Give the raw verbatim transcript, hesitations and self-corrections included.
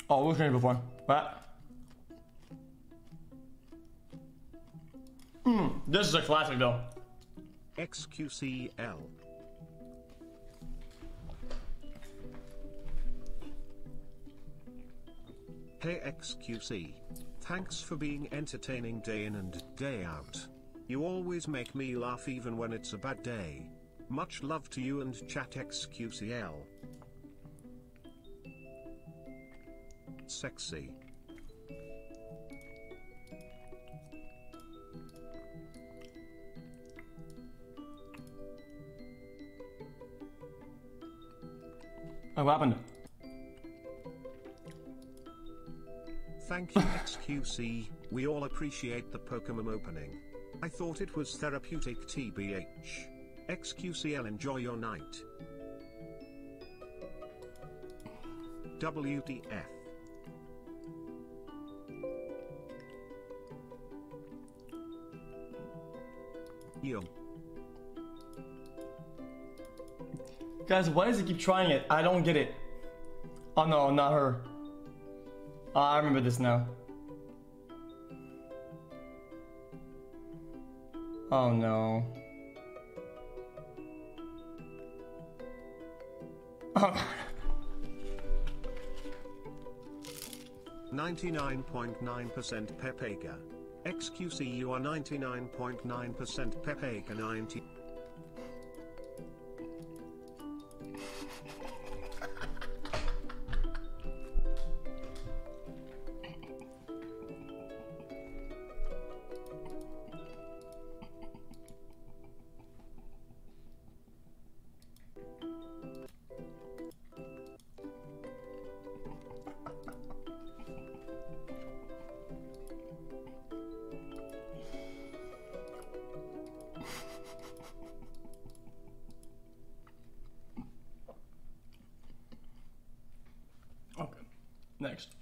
Oh, we've seen it before. What? Mm, this is a classic though. xQcl. Hey xQc. Thanks for being entertaining day in and day out. You always make me laugh even when it's a bad day. Much love to you and chat xQcl. Sexy. Oh, what happened? Thank you xQc, we all appreciate the Pokemon opening. I thought it was therapeutic T B H. xQcl, enjoy your night. W T F. Yo. Guys, why does he keep trying it? I don't get it. Oh no, not her. Oh, I remember this now. Oh no. Oh. ninety-nine point nine percent Pepega. xQc, you are ninety-nine point nine percent Pepega ninety. Okay, next.